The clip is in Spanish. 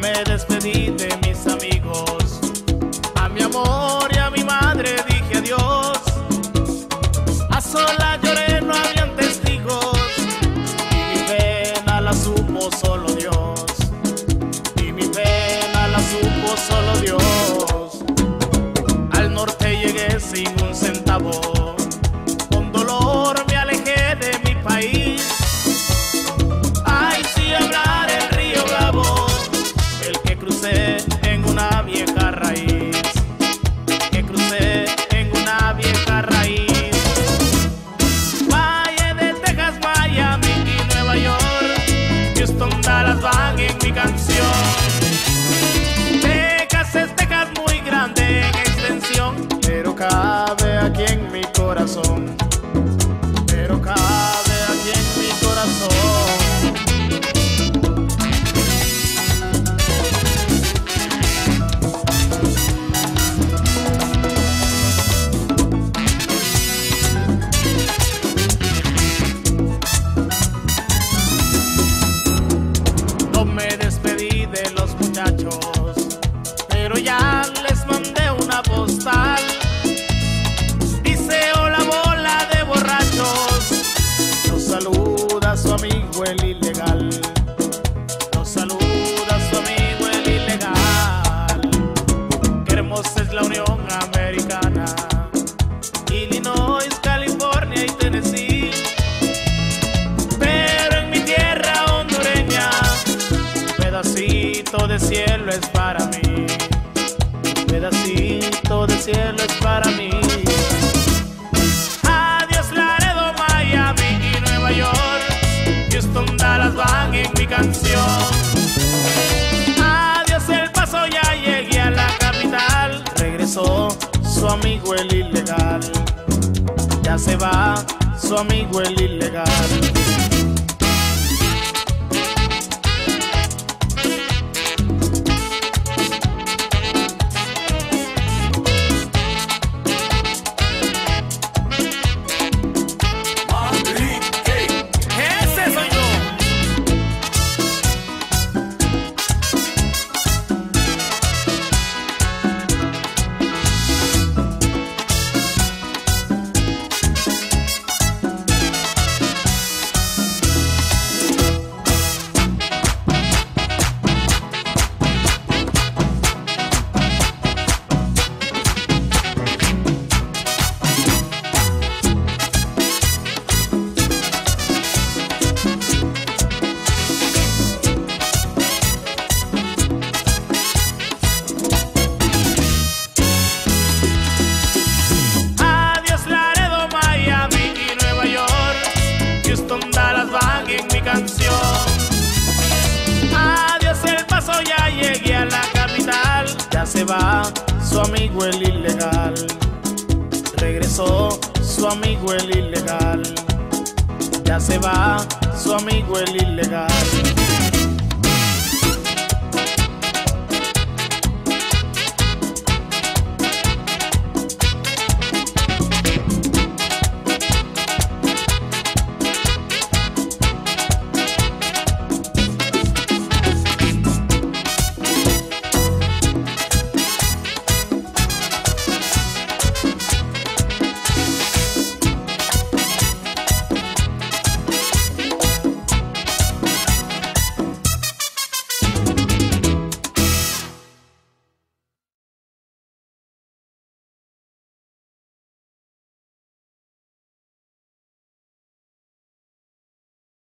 me despedí de mis amigos, a mi amor y a mi madre dije adiós. A solas lloré, no habían testigos, y mi pena la supo solo Dios, y mi pena la supo solo Dios. Al norte llegué sin un centavo, con dolor me alejé de mi país. Ay, si hablar el río Bravo, el que crucé en una vieja raíz, que crucé en una vieja raíz. Valle de Texas, Miami y Nueva York, Houston, Dallas van en mi canción. Texas es Texas muy grande en extensión, pero cabe aquí en mi corazón, pero cabe aquí en mi corazón. No me despedí de los muchachos, pero ya les mandé una postal. Dice: hola bola de borrachos, nos saluda su amigo el ilegal, nos saluda su amigo el ilegal. Qué hermosa es la Unión Americana, Illinois, California y Tennessee. Pero en mi tierra hondureña, un pedacito de cielo es para mí, un pedacito de cielo es para mí. Adiós Laredo, Miami y Nueva York, Houston, Dallas van en mi canción. Adiós El Paso, ya llegué a la capital. Regresó su amigo el ilegal, ya se va su amigo el ilegal. Ese soy yo. Adiós Laredo, Miami y Nueva York, Houston, Dallas van en mi canción. Adiós El Paso, ya llegué a la capital. Ya se va su amigo el ilegal, regresó su amigo el ilegal. Ya se va su amigo el ilegal.